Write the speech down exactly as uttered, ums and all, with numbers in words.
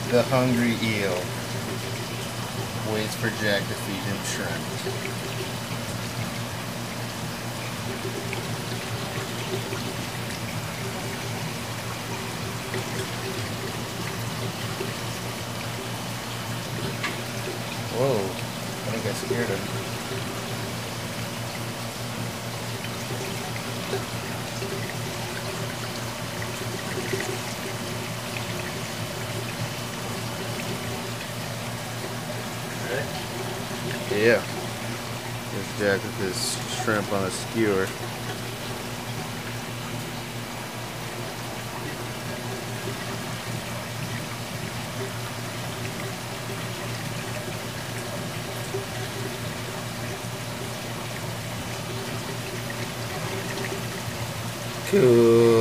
The hungry eel waits for Jack to feed him shrimp. Whoa, I think I scared him. Yeah. There's Jack with his shrimp on a skewer. Cool.